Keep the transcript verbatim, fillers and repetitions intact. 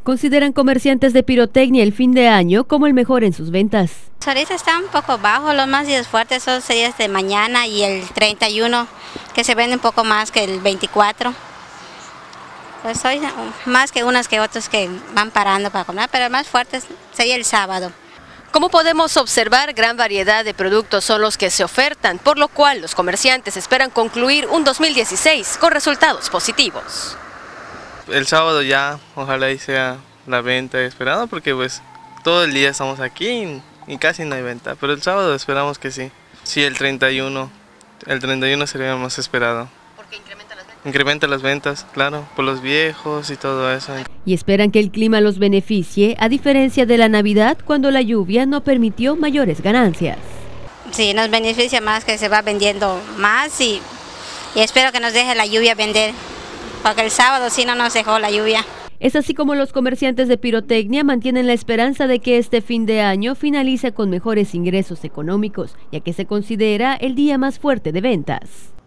Consideran comerciantes de pirotecnia el fin de año como el mejor en sus ventas. Ahorita está un poco bajo, los más días fuertes son días de mañana y el treinta y uno, que se vende un poco más que el veinticuatro. Pues hoy más que unas que otros que van parando para comer, pero el más fuerte sería el sábado. Como podemos observar, gran variedad de productos son los que se ofertan, por lo cual los comerciantes esperan concluir un dos mil dieciséis con resultados positivos. El sábado ya, ojalá y sea la venta esperada, porque pues todo el día estamos aquí y, y casi no hay venta, pero el sábado esperamos que sí. Sí, el treinta y uno, el treinta y uno sería más esperado. ¿Por qué incrementa las ventas? Incrementa las ventas, claro, por los viejos y todo eso. Y esperan que el clima los beneficie, a diferencia de la Navidad, cuando la lluvia no permitió mayores ganancias. Sí, nos beneficia más, que se va vendiendo más y, y espero que nos deje la lluvia vender, porque el sábado sí no nos dejó la lluvia. Es así como los comerciantes de pirotecnia mantienen la esperanza de que este fin de año finalice con mejores ingresos económicos, ya que se considera el día más fuerte de ventas.